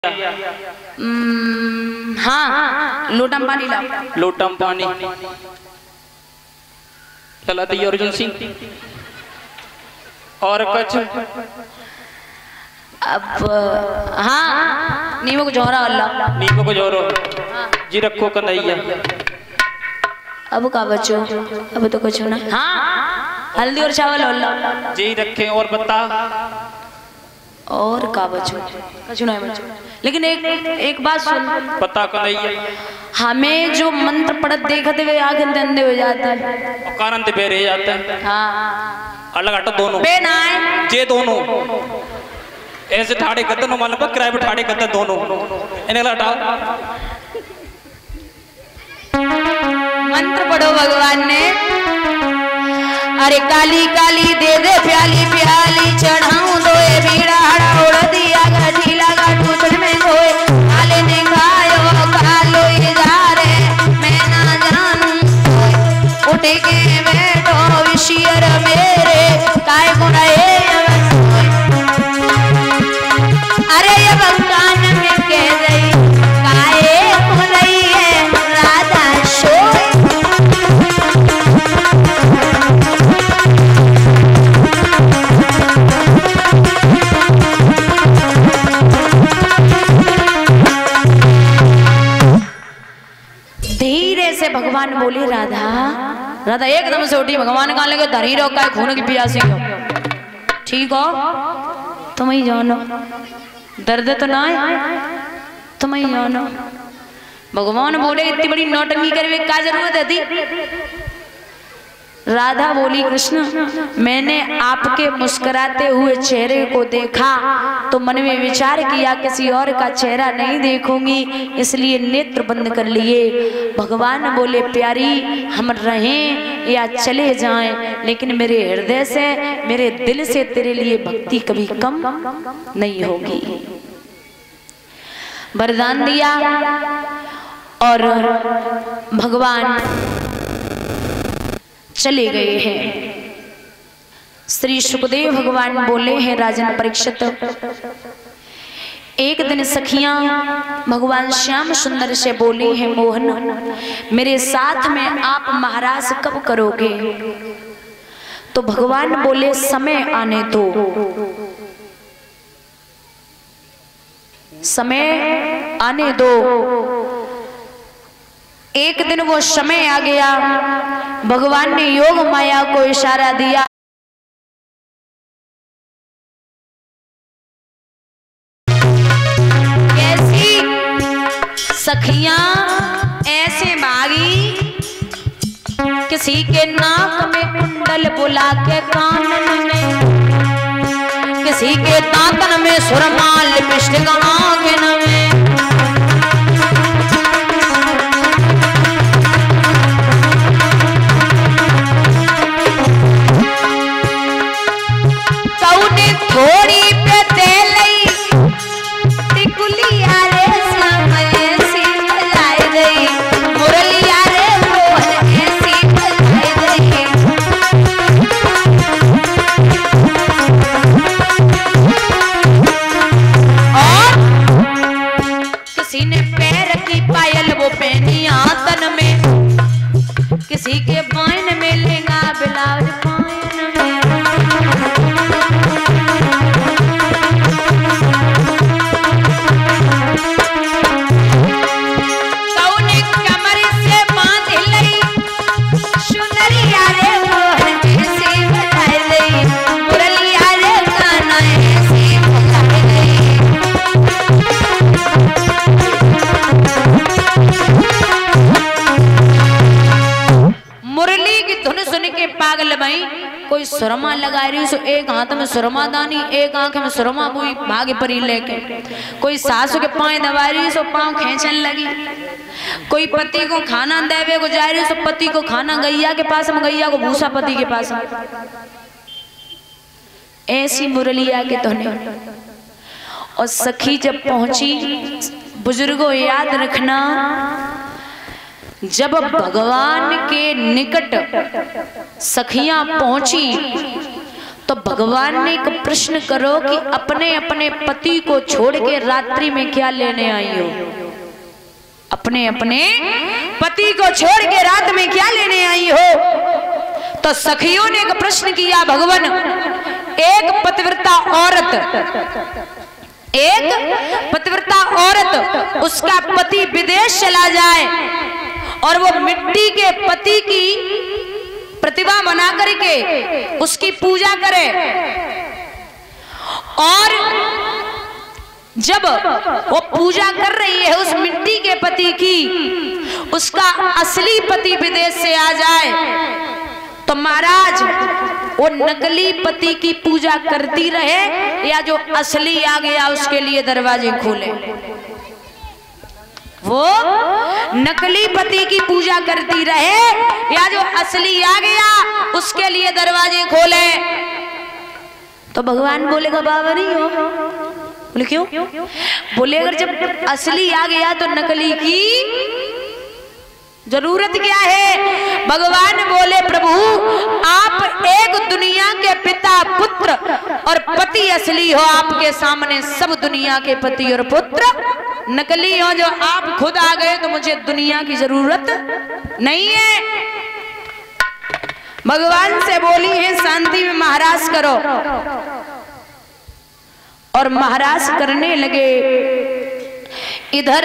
हाँ लोटम पानी ला। लोटम पानी चला दी अर्जुन सिंह और कुछ अब हाँ नीमो को जोरा अल्लाह नीमो को जोरो जी रखो कन्हैया। अब का बच्चों अब तो कुछ ना। हाँ हल्दी और चावल अल्लाह जी रखे और बता और का बच्चों कुछ ना बच्चों। लेकिन एक बात सुन पता कन्हैया हमें जो मंत्र पढ़त देखते हुए आंखें अंधे हो जाते हैं कारण पे रह जाते हैं। हाँ अलग हटो दोनों बे ना जे दोनों ऐसे ठाड़े करते नो मान पर किराए पे ठाड़े करते दोनों इन्हें हटाओ। मंत्र पढ़ो भगवान ने। अरे काली काली दे दे प्याली प्याली चढ़ाऊं दोए बीड़ा हड़ा उड़ दिया गठी लगा टूटन में धोए काले ने खायो कालो ये जा रे मैं ना जानूं उठ के बैठो विशियर मेरे काय गुनाए। अरे ये भगवान में कह रही काए खुलई है राधा शोर। धीरे से भगवान बोले राधा राधा एकदम से उठी। भगवान कहा लगे धरी रोका है खून की प्यासी हो ठीक हो तुम ही जानो दर्द तो ना है तुम ही जानो। भगवान बोले इतनी बड़ी नौटंकी करे क्या जरूरत है थी। राधा बोली कृष्ण मैंने आपके मुस्कुराते हुए चेहरे को देखा तो मन में विचार किया किसी और का चेहरा नहीं देखूंगी इसलिए नेत्र बंद कर लिए। भगवान बोले प्यारी हम रहें या चले जाएं लेकिन मेरे हृदय से मेरे दिल से तेरे लिए भक्ति कभी कम नहीं होगी। वरदान दिया और भगवान चले गए हैं। श्री सुखदेव भगवान बोले हैं राजन परीक्षित एक दिन सखियां भगवान श्याम सुंदर से बोली हैं मोहन मेरे साथ में आप महाराज कब करोगे। तो भगवान बोले समय आने दो समय आने दो। एक दिन वो समय आ गया भगवान ने योग माया को इशारा दिया। कैसी सखियां ऐसे भागी किसी के नाक में कुंडल बुला के कानन में किसी के दांतन में सुरमाल लिपस्टिक आंगन में थोड़ी पे तेलई टिकुलिया रे समय सी बजाए गई मुरलिया रे मोहन ऐसी बजाए गई। और किसी ने पैर की पायल वो पहनी आतन में किसी के बाइन में लेंगा ब्लाउज पायन में। पागल भाई कोई सुरमा लगा रही सो एक हाथ में सुरमा दानी एक आंख में सुरमा बुई भागे परी लेके कोई सासू के पाँव दबा रही सो पाँव खींचने लगी कोई पति को खाना देवे को जा रही सो पति को खाना गैया के पास में गैया को भूसा पति के पास में। ऐसी मुरलिया के तो नहीं। और सखी जब पहुंची बुजुर्गों याद रखना जब भगवान के निकट सखियां पहुंची तो भगवान ने एक प्रश्न करो कि अपने अपने पति को छोड़ के रात्रि में क्या लेने आई हो? अपने अपने पति को छोड़ के रात में क्या लेने आई हो? तो सखियों ने एक प्रश्न किया, भगवान एक पतिव्रता औरत उसका पति विदेश चला जाए और वो मिट्टी के पति की प्रतिमा बना करके उसकी पूजा करे, और जब वो पूजा कर रही है उस मिट्टी के पति की, उसका असली पति विदेश से आ जाए तो महाराज वो नकली पति की पूजा करती रहे या जो असली आ गया उसके लिए दरवाजे खोले? वो नकली पति की पूजा करती रहे या जो असली आ गया उसके लिए दरवाजे खोले? तो भगवान बोलेगा बाबा नहीं हो। बोले क्यों? बोले अगर जब असली आ गया तो नकली की जरूरत क्या है? भगवान बोले प्रभु आप एक दुनिया के पिता पुत्र और पति असली हो, आपके सामने सब दुनिया के पति और पुत्र नकली हो। जो आप खुद आ गए तो मुझे दुनिया की जरूरत नहीं है। भगवान से बोली है शांति में महाराज करो, और महाराज करने लगे। इधर